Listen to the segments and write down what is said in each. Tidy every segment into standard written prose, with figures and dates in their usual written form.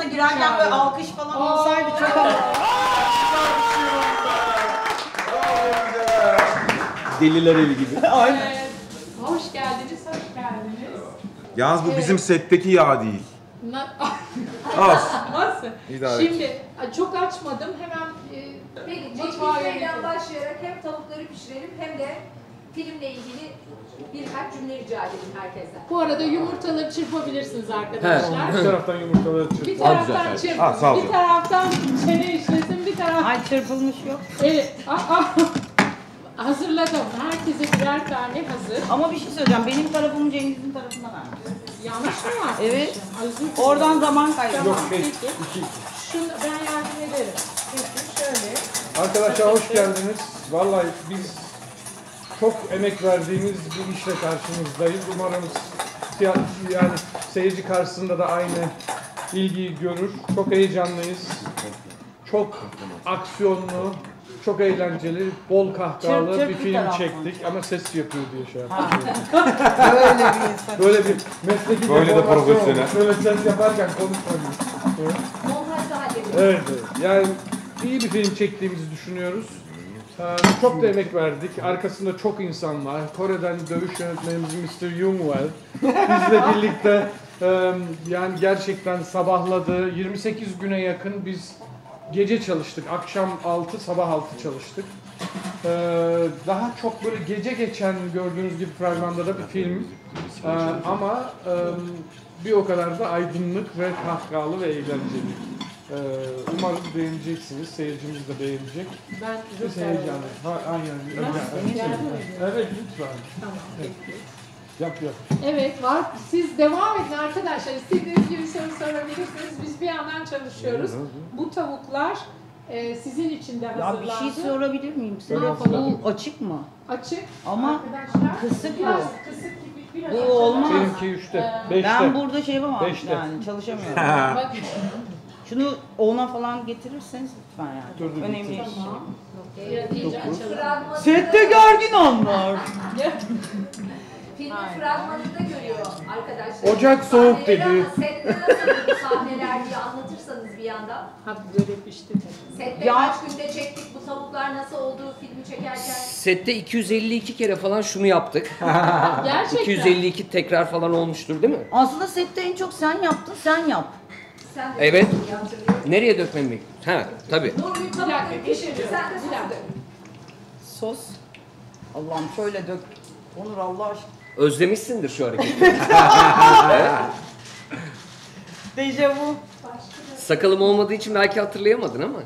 girerken böyle alkış falan olsaydı çok havalı. Deliler evi gibi. Aynen. Hoş geldiniz, hoş geldiniz. Yalnız bu bizim setteki yağ değil. Az. Nasıl? İdare et. Şimdi çok açmadım, hemen Peki, mutfağa Cengiz Bey'den yönetelim. başlayarak hem tavukları pişirelim hem de filmle ilgili birkaç cümle rica edelim herkesten. Bu arada yumurtaları çırpabilirsiniz arkadaşlar. Bir taraftan yumurtaları Bir çırpın. taraftan Ha, çırpın, sağ ol. bir taraftan çene işlesin, bir taraftan... Ay çırpılmış yok. Evet, hazırladım. Herkese birer tane hazır. Ama bir şey söyleyeceğim. Benim tarafımı Cengiz'in tarafına ver. Yanlış mı var? Evet. Ay, özür dilerim. Oradan zaman kaybı. Tamam, Yok, peki. iki. Şunu ben yardım ederim. Peki, şöyle. Arkadaşlar hoş geldiniz. Vallahi biz çok emek verdiğimiz bir işle karşınızdayız. Umarım yani seyirci karşısında da aynı ilgiyi görür. Çok heyecanlıyız. Çok aksiyonlu, çok eğlenceli, bol kahkahalı Çırp bir bir film taraftan. çektik ama ses yapıyor diye şey yaptık. Böyle bir insan. Böyle bir mesleki Böyle de deformasyon profesyonel. olmuş. Böyle ses yaparken konuşmadım. Montajda halledelim. Evet, yani iyi bir film çektiğimizi düşünüyoruz. Çok da emek verdik. Arkasında çok insan var. Kore'den dövüş yönetmenimiz Mr. Jungwell. Bizle birlikte yani gerçekten sabahladı. 28 güne yakın biz gece çalıştık. Akşam 6, sabah 6 çalıştık. Daha çok böyle gece geçen gördüğünüz gibi fragmanda da bir film. Ama bir o kadar da aydınlık ve kahkahalı ve eğlenceli. Umarım beğeneceksiniz. Seyircimiz de beğenecek. Ben Biz çok heyecanlıyız. Aynen. Yardım edin. Evet lütfen. Tamam, peki. Yap. Evet var. Siz devam edin arkadaşlar. İstediğiniz gibi soru sorabilirsiniz. Biz bir yandan çalışıyoruz. Bu tavuklar sizin için de Ya hazırlandı. bir şey sorabilir miyim size? Ne yapalım? Bu açık mı? Açık. Ama arkadaşlar, kısık biraz bu. kısık gibi biraz. Bu açalım. olmaz. Benimki 3'te, 5'te. Ben burada şey yapamam 5'te. yani çalışamıyorum. Bak, Şunu ona falan getirirseniz lütfen yani. Dur, Önemli bir şey. tamam. Biraz iyice açalım. Fragmanında, Sette gergin anlar. filmin Aynen. fragmanında görüyor arkadaşlar. Ocak soğuk Sahneleri dedi. ama sette nasıl bu sahneler diye anlatırsanız bir yandan. Ha böyle pişti. Sette Ya- kaç günde çektik, bu tavuklar nasıl olduğu filmi çekerken. Sette 252 kere falan şunu yaptık. Gerçekten. 252 tekrar falan olmuştur değil mi? Aslında sette en çok sen yaptın, sen yap. Sen de Evet. hatırlıyorum. Nereye dökmemi bekliyorsun? Ha tabii. Nurgül Bir tavukları dakika, pişirdi, pişiriyorum. sen de Bir sos dakika. dök. Sos. Allah'ım şöyle dök. Onur Allah aşkına. Özlemişsindir şu hareketi. Dejavu. Sakalım olmadığı için belki hatırlayamadın ama.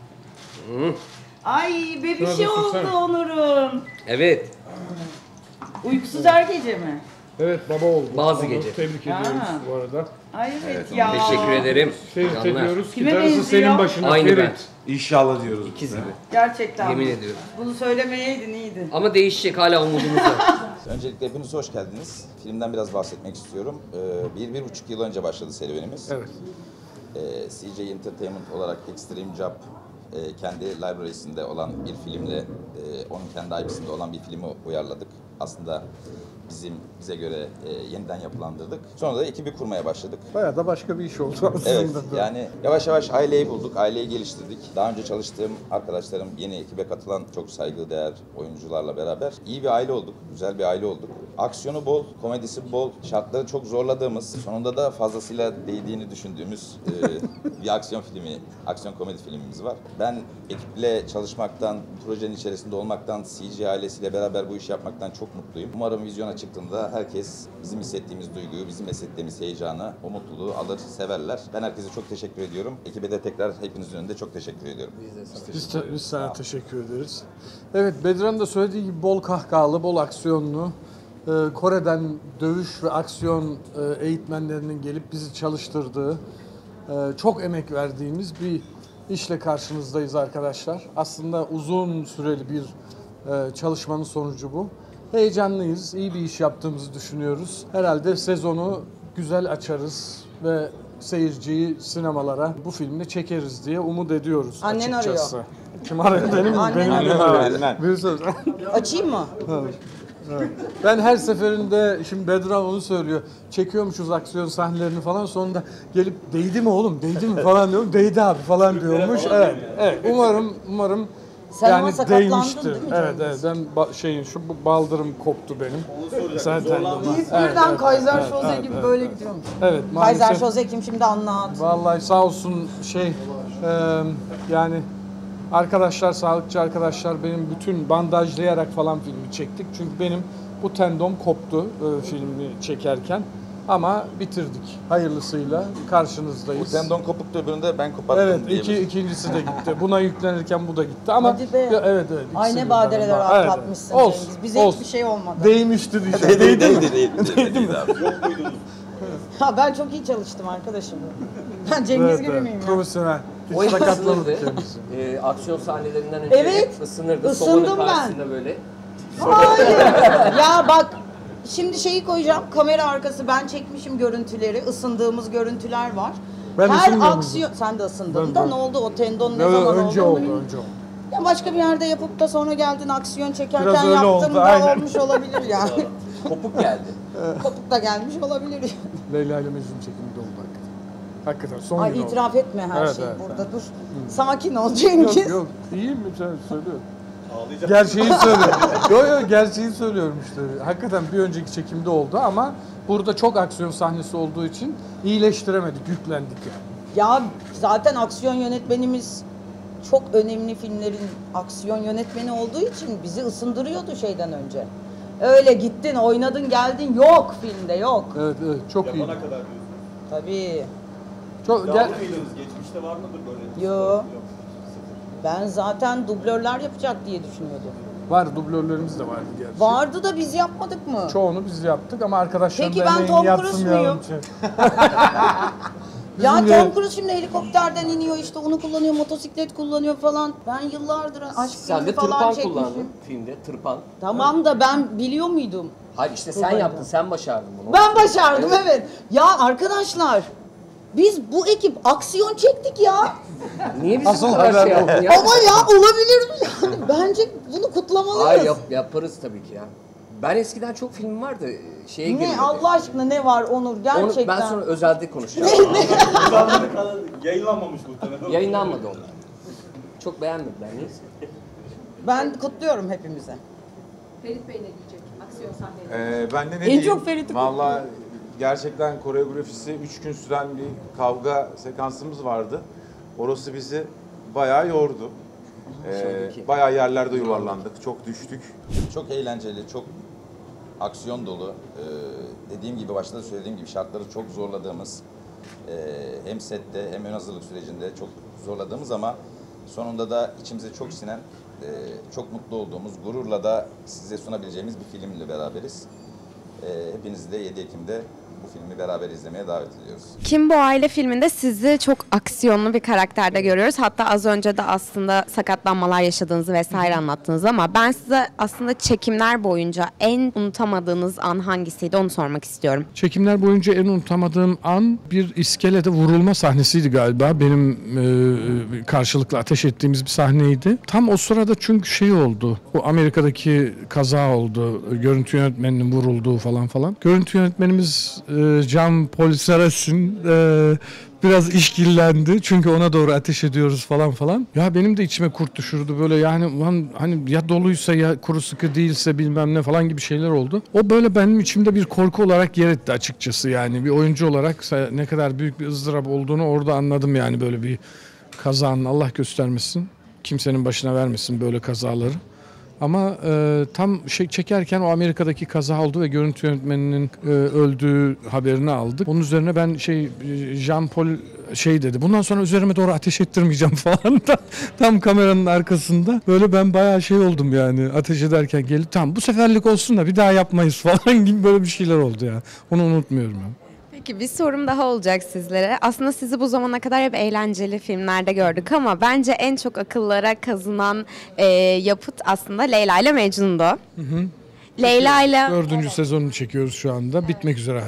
Ay bebişi Şuna da oldu sürsene. Onur'un. Evet. Uykusuz her gece mi? Evet baba oldu. Bazı Onu gece. Tebrik ediyoruz Ha. bu arada. Ay evet ya. Teşekkür ederim. Ferit Canlar. ediyoruz. Kime Gitarısı benziyor? senin başına Aynı Ferit. İnşallah diyoruz. İkiz gibi. Gerçekten. Yemin ediyorum. Bunu söylemeyeydin iyiydi. Ama değişecek, hala umudumuz var. Öncelikle hepiniz hoş geldiniz. Filmden biraz bahsetmek istiyorum. 1,5 yıl önce başladı serüvenimiz. Evet. CJ Entertainment olarak Extreme Job kendi library'sinde olan bir filmle, onun kendi IP'sinde olan bir filmi uyarladık. Aslında bize göre yeniden yapılandırdık. Sonra da ekibi kurmaya başladık. Bayağı da başka bir iş oldu aslında. Evet, yani yavaş yavaş aileyi bulduk, aileyi geliştirdik. Daha önce çalıştığım arkadaşlarım, yeni ekibe katılan çok saygıdeğer oyuncularla beraber iyi bir aile olduk, güzel bir aile olduk. Aksiyonu bol, komedisi bol, şartları çok zorladığımız, sonunda da fazlasıyla değdiğini düşündüğümüz bir aksiyon filmi, aksiyon komedi filmimiz var. Ben ekiple çalışmaktan, projenin içerisinde olmaktan, CG ailesiyle beraber bu işi yapmaktan çok mutluyum. Umarım vizyona çıktığında herkes bizim hissettiğimiz duyguyu, bizim hissettiğimiz heyecanı, o mutluluğu alır, severler. Ben herkese çok teşekkür ediyorum. Ekibe de tekrar hepinizin önünde çok teşekkür ediyorum. Biz sana teşekkür ederiz. Evet, Bedran'ın da söylediği gibi bol kahkahalı, bol aksiyonlu. Kore'den dövüş ve aksiyon eğitmenlerinin gelip bizi çalıştırdığı, çok emek verdiğimiz bir işle karşınızdayız arkadaşlar. Aslında uzun süreli bir çalışmanın sonucu bu. Heyecanlıyız, iyi bir iş yaptığımızı düşünüyoruz. Herhalde sezonu güzel açarız ve seyirciyi sinemalara bu filmle çekeriz diye umut ediyoruz Annen açıkçası. arıyor. Kim arıyor? Benim Annen benim arıyor. arıyor. Bir söz. Açayım mı? Evet. Ben her seferinde, şimdi Bedran onu söylüyor, çekiyormuşuz aksiyon sahnelerini falan, sonunda gelip değdi mi oğlum, değdi mi falan diyorum, değdi abi falan diyormuş. Evet, evet. Umarım Sen ama yani sakatlandın değmiştir. değil mi Evet, Cengiz? evet. Ben şu baldırım koptu benim. Zaten. Biz Evet, birden evet, Kaiser evet, Soze evet, gibi evet. böyle gidiyormuş. Evet, Kaiser maalesef. Soze kim şimdi anlat. Vallahi sağ olsun yani arkadaşlar, sağlıkçı arkadaşlar benim bütün bandajlayarak falan filmi çektik. Çünkü benim bu tendom koptu filmi çekerken. Ama bitirdik. Hayırlısıyla Bu karşınızdayız. tendon kopuktu, öbürünü de ben koparttım Evet, diyebiliriz. ikincisi de gitti. Buna yüklenirken bu da gitti ama Hadi be. evet. Ay ikisi ne birden. badireler Evet, atlatmışsın olsun, Cengiz. Bize olsun. hiçbir şey olmadı. Değmişti diyeceğim. Değdi abi. Ha, ben çok iyi çalıştım arkadaşım. Ben Cengiz gibi miyim ya? Profesyonel. O Hiç hep sakatlamadı ısınırdı. kendisi. Aksiyon sahnelerinden önce Evet, hep ısınırdı. ısındım Sobanın ben. karşısında böyle. Hayır. Ya bak, şimdi şeyi koyacağım. Kamera arkası ben çekmişim görüntüleri. Isındığımız görüntüler var. Ben Her ısınmıyorum. aksiyon... Sen de ısındın Ben- da ben- ne oldu? O tendon ne Yo, zaman önce oldu? oldu, bilmiyorum. önce oldu. Ya başka bir yerde yapıp da sonra geldin aksiyon çekerken Biraz öyle yaptım oldu, da aynen. olmuş olabilir yani. Kopuk geldi. Kopuk da gelmiş olabilir. Leyla ile Mecnun çekiminde oldu hakikaten. Hakikaten son Ay gün oldu. itiraf etme her Evet, şeyi evet, burada dur. Sakin ol Cengiz. Yok, iyiyim mi sen söylüyorum. Gerçeği söylüyorum. Yok, gerçeği söylüyorum işte. Hakikaten bir önceki çekimde oldu ama burada çok aksiyon sahnesi olduğu için iyileştiremedik, yüklendik yani. Ya zaten aksiyon yönetmenimiz çok önemli filmlerin aksiyon yönetmeni olduğu için bizi ısındırıyordu şeyden önce. Öyle gittin, oynadın, geldin, yok filmde yok. Evet, çok iyi. Yapana kadar diyorsunuz. Tabii. Çok İddialı mıydınız? Geçmişte var mıdır böyle? Yo. Ben zaten dublörler yapacak diye düşünüyordum. var, dublörlerimiz de vardı gerçi. Vardı da biz yapmadık mı? Çoğunu biz yaptık ama arkadaşlarım Peki da ben emeğini Tom Cruise yadsımayalım muyum? için. Ya Bizim de- Tom Cruise şimdi helikopterden iniyor işte onu kullanıyor, motosiklet kullanıyor falan. Ben yıllardır aşk Sen filmi de falan tırpan çekmişim. kullandın filmde. Tırpan. Tamam da ben biliyor muydum? Hayır işte sen yaptın. Sen başardın bunu. Ben başardım evet. Ya arkadaşlar biz bu ekip aksiyon çektik ya. Niye bizi Asıl bu kadar haber şey bu. yaptın ya? Ama ya olabilir mi yani? Bence bunu kutlamalıyız. Hayır yaparız tabii ki ya. Ben eskiden çok film vardı. Şeye Ne girmedim. Allah aşkına ne var Onur Onu gerçekten. ben sonra özelde konuşacağım. Uzanları kanalı yayınlanmamış muhtemelen. Yayınlanmadı onlar. Çok beğenmediler. Neyse. Ben kutluyorum hepimize. Ferit Bey ne diyecek? Aksiyon sahneleri. Ben de ne En diyeyim? çok Ferit'i Valla gerçekten koreografisi 3 gün süren bir kavga sekansımız vardı. Orası bizi bayağı yordu. Bayağı yerlerde yuvarlandık, çok düştük. Çok eğlenceli, çok aksiyon dolu. Dediğim gibi, başta da söylediğim gibi şartları çok zorladığımız, hem sette hem ön hazırlık sürecinde çok zorladığımız ama sonunda da içimize çok sinen, çok mutlu olduğumuz, gururla da size sunabileceğimiz bir filmle beraberiz. Hepinizi de 7 Ekim'de bu filmi beraber izlemeye davet ediyoruz. Kim Bu Aile filminde sizi çok aksiyonlu bir karakterde görüyoruz. Hatta az önce de aslında sakatlanmalar yaşadığınızı vesaire anlattınız ama ben size aslında çekimler boyunca en unutamadığınız an hangisiydi onu sormak istiyorum. Çekimler boyunca en unutamadığım an bir iskelede vurulma sahnesiydi galiba. Benim karşılıklı ateş ettiğimiz bir sahneydi. Tam o sırada çünkü şey oldu. Bu Amerika'daki kaza oldu. Görüntü yönetmeninin vurulduğu falan. Görüntü yönetmenimiz Jean-Paul Sarrazin biraz işkillendi. Çünkü ona doğru ateş ediyoruz falan. Ya benim de içime kurt düşürdü böyle yani hani ya doluysa ya kuru sıkı değilse bilmem ne falan gibi şeyler oldu. O böyle benim içimde bir korku olarak yer etti açıkçası yani. Bir oyuncu olarak ne kadar büyük bir ızdırap olduğunu orada anladım yani böyle bir kazanın Allah göstermesin. Kimsenin başına vermesin böyle kazaları. Ama tam çekerken o Amerika'daki kaza oldu ve görüntü yönetmeninin öldüğü haberini aldık. Onun üzerine ben Jean-Paul dedi. Bundan sonra üzerime doğru ateş ettirmeyeceğim falan da tam kameranın arkasında. Böyle ben bayağı oldum yani ateş ederken gelip tamam bu seferlik olsun da bir daha yapmayız falan gibi böyle bir şeyler oldu ya. Onu unutmuyorum ben. Peki bir sorum daha olacak sizlere. Aslında sizi bu zamana kadar hep eğlenceli filmlerde gördük ama bence en çok akıllara kazınan yapıt aslında Leyla ile Mecnun'du. Leyla ile... 4. sezonunu çekiyoruz şu anda. Bitmek üzere hatta.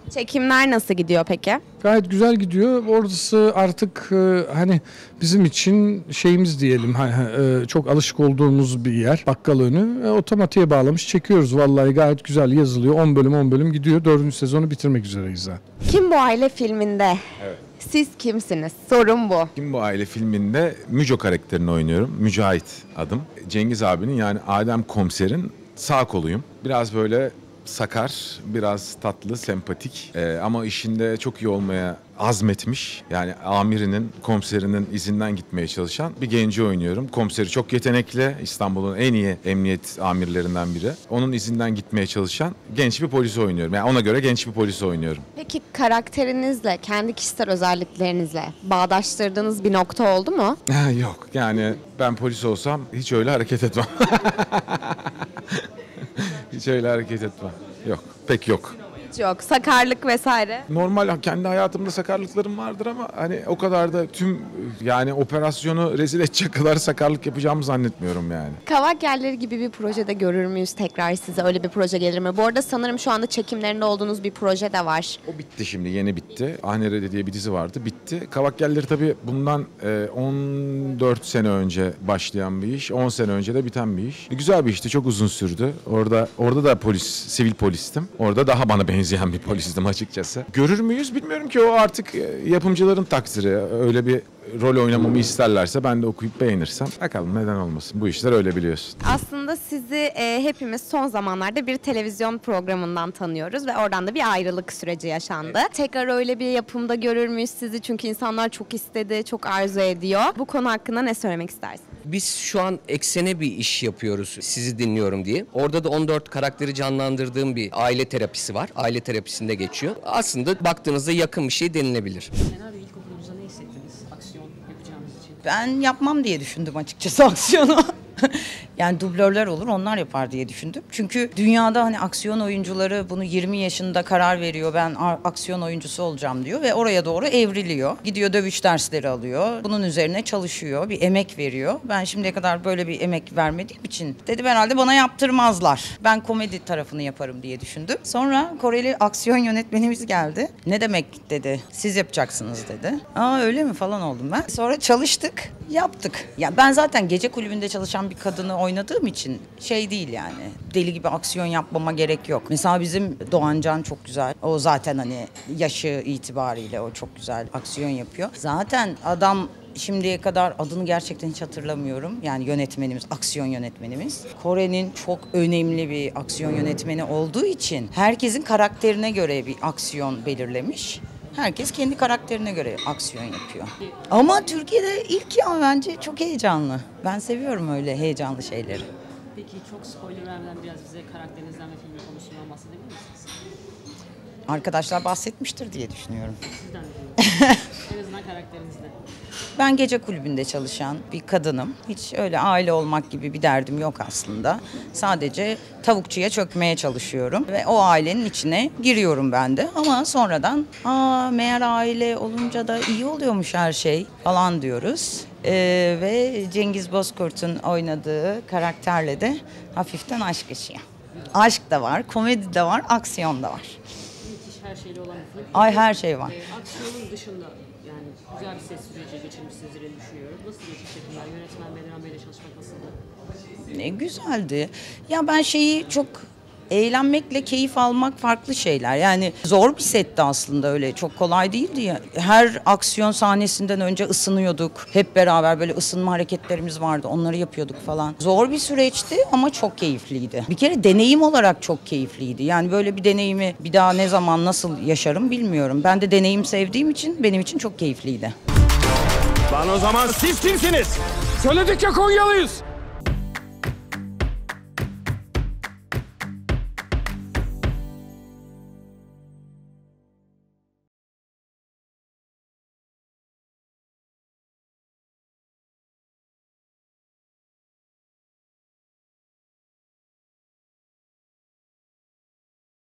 Çekimler nasıl gidiyor peki? Gayet güzel gidiyor. Orası artık hani bizim için şeyimiz diyelim, çok alışık olduğumuz bir yer. Bakkal önü. Otomatiğe bağlamış çekiyoruz. Vallahi gayet güzel yazılıyor. 10 bölüm gidiyor. 4. sezonu bitirmek üzereyiz ha. Kim Bu Aile filminde? Evet. Siz kimsiniz? Sorun bu. Kim Bu Aile filminde Müco karakterini oynuyorum. Mücahit adım. Cengiz abinin yani Adem Komiser'in sağ koluyum. Biraz böyle sakar, biraz tatlı, sempatik ama işinde çok iyi olmaya azmetmiş. Yani amirinin, komiserinin izinden gitmeye çalışan bir genci oynuyorum. Komiseri çok yetenekli, İstanbul'un en iyi emniyet amirlerinden biri. Onun izinden gitmeye çalışan genç bir polisi oynuyorum. Yani ona göre genç bir polisi oynuyorum. Peki karakterinizle, kendi kişisel özelliklerinizle bağdaştırdığınız bir nokta oldu mu? Yok, yani ben polis olsam hiç öyle hareket etmem. Hiç öyle hareket etmem. Yok, pek yok. Hiç yok. Sakarlık vesaire. Normal kendi hayatımda sakarlıklarım vardır ama hani o kadar da tüm yani operasyonu rezil edecek kadar sakarlık yapacağımı zannetmiyorum yani. Kavak Yerleri gibi bir projede görür müyüz tekrar size? Öyle bir proje gelir mi? Bu arada sanırım şu anda çekimlerinde olduğunuz bir proje de var. O bitti şimdi, yeni bitti. Ahnerede diye bir dizi vardı, bitti. Kavak Yerleri tabii bundan 14 sene önce başlayan bir iş, 10 sene önce de biten bir iş. Güzel bir işti, çok uzun sürdü. Orada da sivil polistim. Orada daha bana benzeyen bir polistim açıkçası. Görür müyüz bilmiyorum ki, o artık yapımcıların takdiri. Öyle bir rol oynamamı isterlerse ben de okuyup beğenirsem bakalım, neden olmasın. Bu işler öyle, biliyorsun. Aslında sizi hepimiz son zamanlarda bir televizyon programından tanıyoruz ve oradan da bir ayrılık süreci yaşandı. Evet. Tekrar öyle bir yapımda görür müyüz sizi? Çünkü insanlar çok istedi, çok arzu ediyor. Bu konu hakkında ne söylemek istersin? Biz şu an Eksen'e bir iş yapıyoruz, Sizi Dinliyorum diye. Orada da 14 karakteri canlandırdığım bir aile terapisi var. Aile terapisinde geçiyor. Aslında baktığınızda yakın bir şey denilebilir. Şener Bey, ilk okulunuzda ne hissettiniz aksiyon yapacağınız için? Ben yapmam diye düşündüm açıkçası aksiyonu. Yani dublörler olur, onlar yapar diye düşündüm. Çünkü dünyada hani aksiyon oyuncuları bunu 20 yaşında karar veriyor. Ben aksiyon oyuncusu olacağım diyor ve oraya doğru evriliyor. Gidiyor, dövüş dersleri alıyor. Bunun üzerine çalışıyor, bir emek veriyor. Ben şimdiye kadar böyle bir emek vermediğim için dedim herhalde bana yaptırmazlar. Ben komedi tarafını yaparım diye düşündüm. Sonra Koreli aksiyon yönetmenimiz geldi. Ne demek dedi, siz yapacaksınız dedi. Aa öyle mi falan oldum ben. Sonra çalıştık, yaptık. Ya ben zaten gece kulübünde çalışan bir kadını oynadığım için şey değil yani. Deli gibi aksiyon yapmama gerek yok. Mesela bizim Doğancan çok güzel. O zaten hani yaşı itibariyle o çok güzel aksiyon yapıyor. Zaten adam şimdiye kadar adını gerçekten hiç hatırlamıyorum. Yani yönetmenimiz, aksiyon yönetmenimiz. Kore'nin çok önemli bir aksiyon yönetmeni olduğu için herkesin karakterine göre bir aksiyon belirlemiş. Herkes kendi karakterine göre aksiyon yapıyor. Ama Türkiye'de ilk ya, bence çok heyecanlı. Ben seviyorum öyle heyecanlı şeyleri. Peki çok spoiler vermeden biraz bize karakterinizden ve filmin konusundan bahsedebilir misiniz? Arkadaşlar bahsetmiştir diye düşünüyorum. Sizden de en azından karakterinizden. Ben gece kulübünde çalışan bir kadınım. Hiç öyle aile olmak gibi bir derdim yok aslında. Sadece tavukçuya çökmeye çalışıyorum ve o ailenin içine giriyorum ben de. Ama sonradan meğer aile olunca da iyi oluyormuş her şey falan diyoruz. Ve Cengiz Bozkurt'un oynadığı karakterle de hafiften aşk yaşıyor. Aşk da var, komedi de var, aksiyon da var. Müthiş, her şeyle olan bir film. Ay her şey var. Aksiyonun dışında yani güzel bir set süreci geçirmişsinizdir diye düşünüyorum. Nasıl geçti çekimler? Yönetmen Bedran Bey'le çalışmak nasıldı? Ne güzeldi. Ya ben çok eğlenmekle keyif almak farklı şeyler. Yani zor bir setti aslında, öyle çok kolay değildi ya. Her aksiyon sahnesinden önce ısınıyorduk. Hep beraber böyle ısınma hareketlerimiz vardı. Onları yapıyorduk falan. Zor bir süreçti ama çok keyifliydi. Bir kere deneyim olarak çok keyifliydi. Yani böyle bir deneyimi bir daha ne zaman nasıl yaşarım bilmiyorum. Ben de deneyim sevdiğim için benim için çok keyifliydi. Lan o zaman siz kimsiniz? Söyledik ya, Konyalıyız.